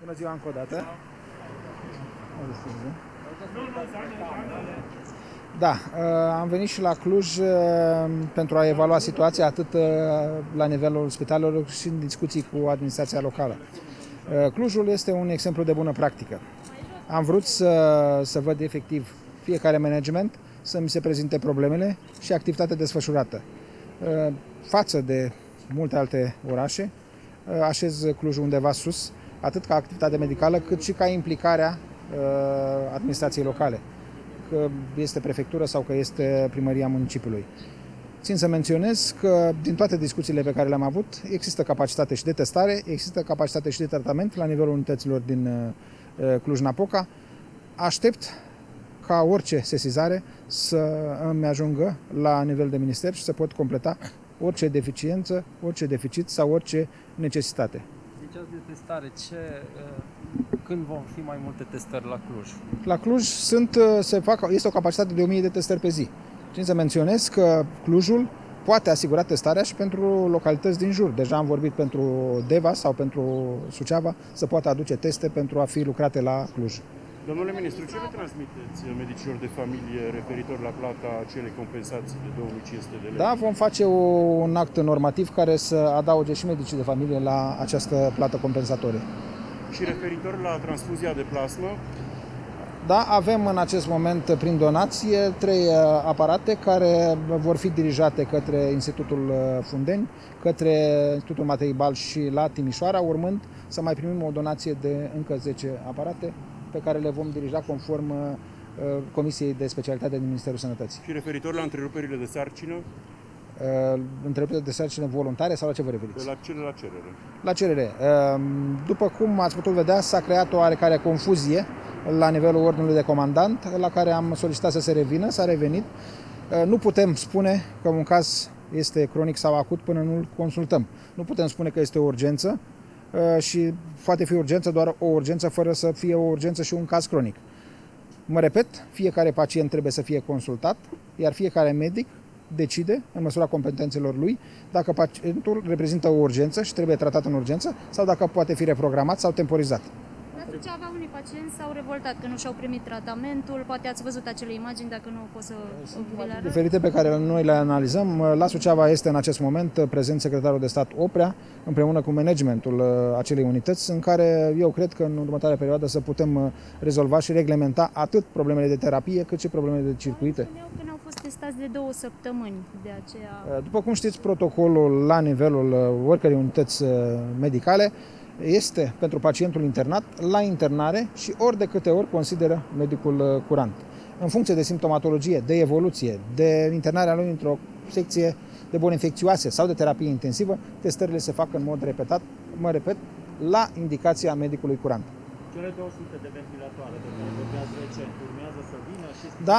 Bună ziua încă o dată. Da, am venit și la Cluj pentru a evalua situația atât la nivelul spitalelor și în discuții cu administrația locală. Clujul este un exemplu de bună practică. Am vrut să văd efectiv fiecare management, să mi se prezinte problemele și activitatea desfășurată. Față de multe alte orașe, așez Clujul undeva sus, atât ca activitate medicală, cât și ca implicarea administrației locale, că este prefectură sau că este primăria municipiului. Țin să menționez că din toate discuțiile pe care le-am avut, există capacitate și de testare, există capacitate și de tratament la nivelul unităților din Cluj-Napoca. Aștept ca orice sesizare să îmi ajungă la nivel de minister și să pot completa orice deficiență, orice deficit sau orice necesitate. Ziceați de testare, când vom fi mai multe testări la Cluj? La Cluj este o capacitate de 1000 de testări pe zi. Țin să menționez că Clujul poate asigura testarea și pentru localități din jur. Deja am vorbit pentru Deva sau pentru Suceava să poată aduce teste pentru a fi lucrate la Cluj. Domnule ministru, ce le transmiteți medicilor de familie referitor la plata acelei compensații de 2500 de lei? Da, vom face un act normativ care să adauge și medicii de familie la această plată compensatorie. Și referitor la transfuzia de plasmă? Da, avem în acest moment prin donație 3 aparate care vor fi dirijate către Institutul Fundeni, către Institutul Matei Bal și la Timișoara, urmând să mai primim o donație de încă 10 aparate pe care le vom dirija conform Comisiei de Specialitate din Ministerul Sănătății. Și referitor la întreruperile de sarcină? Întreruperile de sarcină voluntare sau la ce vă referiți? La cerere. La cerere. După cum ați putut vedea, s-a creat o oarecare confuzie la nivelul ordinului de comandant, la care am solicitat să se revină, s-a revenit. Nu putem spune că un caz este cronic sau acut până nu-l consultăm. Nu putem spune că este o urgență și poate fi urgență doar o urgență fără să fie o urgență și un caz cronic. Mă repet, fiecare pacient trebuie să fie consultat, iar fiecare medic decide, în măsura competențelor lui, dacă pacientul reprezintă o urgență și trebuie tratat în urgență sau dacă poate fi reprogramat sau temporizat. La Suceava unii pacienți s-au revoltat că nu și-au primit tratamentul, poate ați văzut acele imagini, dacă nu pot să vi le arăt. Diferite pe care noi le analizăm. La Suceava este în acest moment prezent secretarul de stat Oprea, împreună cu managementul acelei unități, în care eu cred că în următoarea perioadă să putem rezolva și reglementa atât problemele de terapie, cât și problemele de circuite. Că n-au fost testați de 2 săptămâni, de aceea... După cum știți, protocolul la nivelul oricărei unități medicale este pentru pacientul internat la internare și ori de câte ori consideră medicul curant. În funcție de simptomatologie, de evoluție, de internarea lui într-o secție de boli infecțioase sau de terapie intensivă, testările se fac în mod repetat, mă repet, la indicația medicului curant. Cele 200 de ventilatoare de care vorbeați recent urmează să vină și... Da,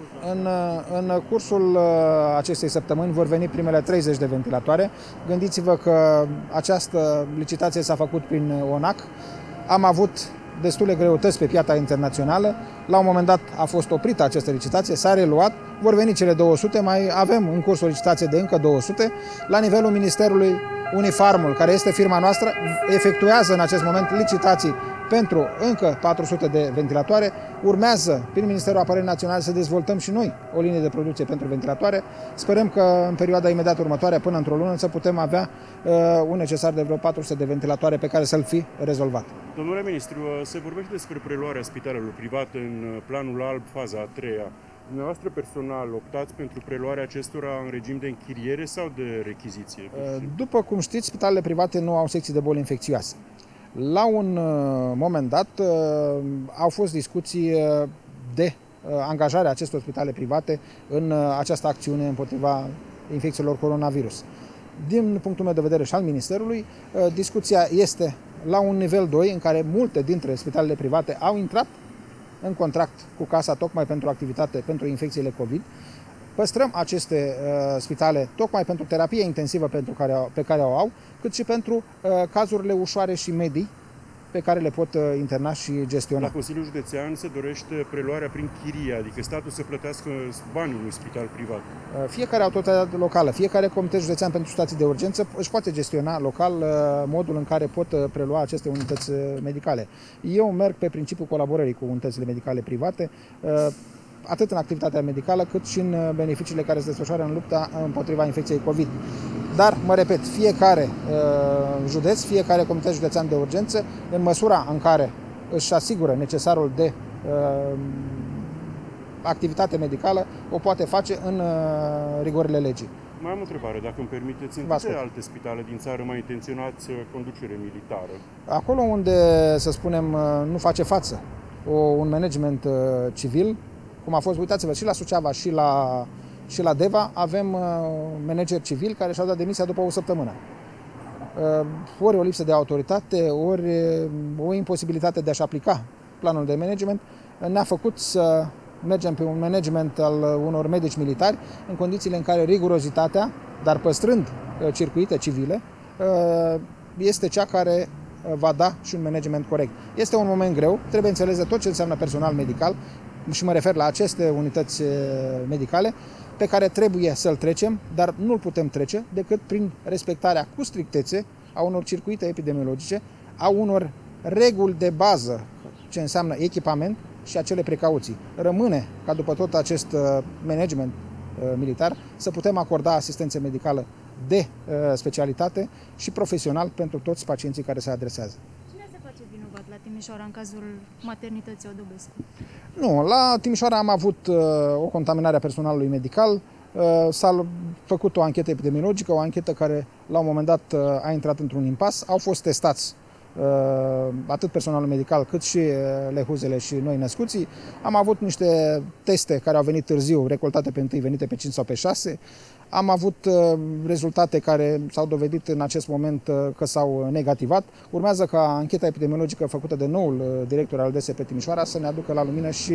în cursul acestei săptămâni vor veni primele 30 de ventilatoare. Gândiți-vă că această licitație s-a făcut prin ONAC. Am avut destule greutăți pe piața internațională. La un moment dat a fost oprită această licitație, s-a reluat, vor veni cele 200, mai avem în curs o licitație de încă 200. La nivelul Ministerului, Unifarmul, care este firma noastră, efectuează în acest moment licitații pentru încă 400 de ventilatoare. Urmează, prin Ministerul Apărării Naționale, să dezvoltăm și noi o linie de producție pentru ventilatoare. Sperăm că în perioada imediat următoare, până într-o lună, să putem avea un necesar de vreo 400 de ventilatoare pe care să-l fi rezolvat. Domnule ministru, se vorbește despre preluarea spitalelor private în planul alb, faza a 3-a. Dumneavoastră personal optați pentru preluarea acestora în regim de închiriere sau de rechiziție? După cum știți, spitalele private nu au secții de boli infecțioase. La un moment dat au fost discuții de angajarea acestor spitale private în această acțiune împotriva infecțiilor coronavirus. Din punctul meu de vedere și al Ministerului, discuția este la un nivel 2 în care multe dintre spitalele private au intrat în contract cu casa tocmai pentru activitate, pentru infecțiile COVID. Păstrăm aceste spitale tocmai pentru terapie intensivă pe care o au, cât și pentru cazurile ușoare și medii pe care le pot interna și gestiona. La Consiliul Județean se dorește preluarea prin chirie, adică statul să plătească banii unui spital privat. Fiecare autoritate locală, fiecare comitet județean pentru situații de urgență își poate gestiona local modul în care pot prelua aceste unități medicale. Eu merg pe principiul colaborării cu unitățile medicale private, atât în activitatea medicală, cât și în beneficiile care se desfășoară în lupta împotriva infecției COVID. Dar, mă repet, fiecare județ, fiecare comitet județean de urgență, în măsura în care își asigură necesarul de activitate medicală, o poate face în rigorile legii. Mai am o întrebare, dacă îmi permiteți. În câte alte spitale din țară mai intenționați conducere militară? Acolo unde, să spunem, nu face față un management civil, cum a fost, uitați-vă, și la Suceava și la Deva, avem manageri civili care și-au dat demisia după o săptămână. Ori o lipsă de autoritate, ori o imposibilitate de a-și aplica planul de management ne-a făcut să mergem pe un management al unor medici militari în condițiile în care rigurozitatea, dar păstrând circuite civile, este cea care va da și un management corect. Este un moment greu, trebuie înțeles de tot ce înseamnă personal medical și mă refer la aceste unități medicale pe care trebuie să-l trecem, dar nu-l putem trece decât prin respectarea cu strictețe a unor circuite epidemiologice, a unor reguli de bază ce înseamnă echipament și acele precauții. Rămâne ca după tot acest management militar să putem acorda asistență medicală de specialitate și profesional pentru toți pacienții care se adresează. Cine se face vinovat la Timișoara în cazul maternității Odobescu? Nu, la Timișoara am avut o contaminare a personalului medical, s-a făcut o anchetă epidemiologică, o anchetă care la un moment dat a intrat într-un impas, au fost testați atât personalul medical cât și lehuzele și noi născuții. Am avut niște teste care au venit târziu, recoltate pe 1, venite pe 5 sau pe 6. Am avut rezultate care s-au dovedit în acest moment că s-au negativat. Urmează ca ancheta epidemiologică făcută de noul director al DSP Timișoara să ne aducă la lumină și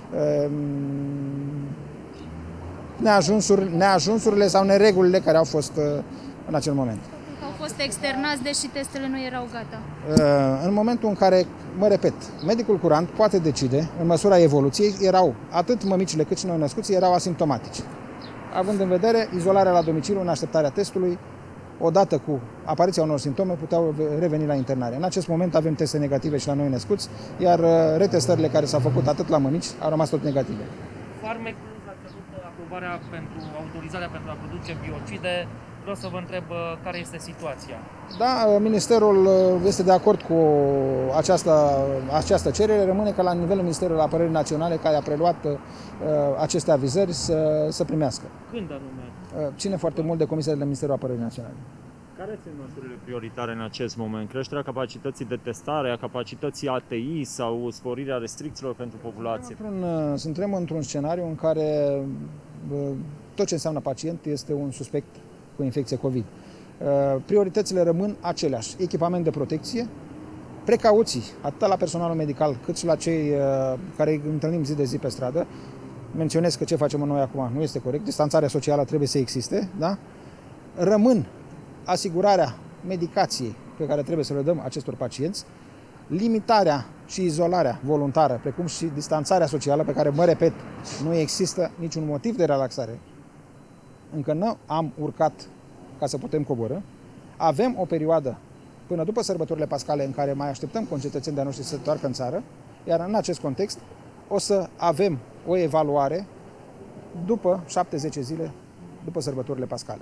neajunsurile sau neregulile care au fost în acel moment. Au fost externați, deși testele nu erau gata. În momentul în care, mă repet, medicul curant poate decide, în măsura evoluției, erau atât mămicile cât și noi născuții erau asimptomatici. Având în vedere izolarea la domiciliu în așteptarea testului, odată cu apariția unor simptome, puteau reveni la internare. În acest moment avem teste negative și la noi născuți, iar retestările care s-au făcut atât la mămici au rămas tot negative. Farmecul a cerut aprobarea autorizarea pentru a produce biocide. Vreau să vă întreb care este situația. Da, Ministerul este de acord cu această cerere. Rămâne ca la nivelul Ministerului Apărării Naționale, care a preluat aceste avizări, să primească. Când anume? Ține foarte mult de Comisia de la Ministerul Apărării Naționale. Care sunt măsurile prioritare în acest moment? Creșterea capacității de testare, a capacității ATI sau sporirea restricțiilor pentru populație? Suntem într-un scenariu în care tot ce înseamnă pacient este un suspect cu infecție COVID. Prioritățile rămân aceleași. Echipament de protecție, precauții, atât la personalul medical, cât și la cei care îi întâlnim zi de zi pe stradă. Menționez că ce facem noi acum nu este corect. Distanțarea socială trebuie să existe. Da? Rămân asigurarea medicației pe care trebuie să le dăm acestor pacienți, limitarea și izolarea voluntară, precum și distanțarea socială, pe care, mă repet, nu există niciun motiv de relaxare. Încă nu am urcat ca să putem coborî. Avem o perioadă până după sărbătorile pascale în care mai așteptăm concetățenii de-a noștri să se întoarcă în țară, iar în acest context o să avem o evaluare după 7-10 zile după sărbătorile pascale.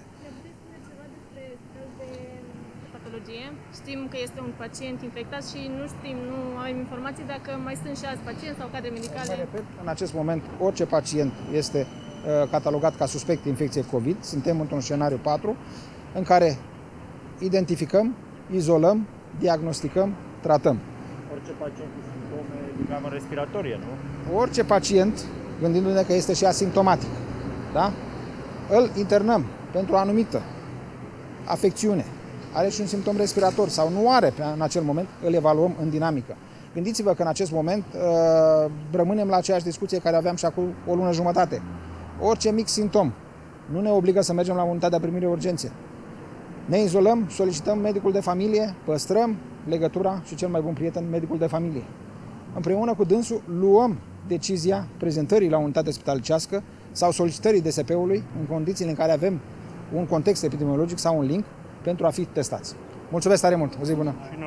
Știm că este un pacient infectat și nu avem informații dacă mai sunt și alți pacienți sau cadre medicale. Mai repet, în acest moment orice pacient este catalogat ca suspect de infecție COVID. Suntem într-un scenariu 4 în care identificăm, izolăm, diagnosticăm, tratăm. Orice pacient cu simptome din gamă respiratorie, nu? Orice pacient, gândindu-ne că este și asimptomatic, da? Îl internăm pentru o anumită afecțiune, are și un simptom respirator sau nu are în acel moment, îl evaluăm în dinamică. Gândiți-vă că în acest moment rămânem la aceeași discuție care aveam și acum o lună jumătate. Orice mic simptom nu ne obligă să mergem la unitatea primire urgențe. Ne izolăm, solicităm medicul de familie, păstrăm legătura și cel mai bun prieten, medicul de familie. Împreună cu dânsul luăm decizia prezentării la unitate spitalicească sau solicitării DSP-ului în condițiile în care avem un context epidemiologic sau un link pentru a fi testați. Mulțumesc tare mult! O zi bună!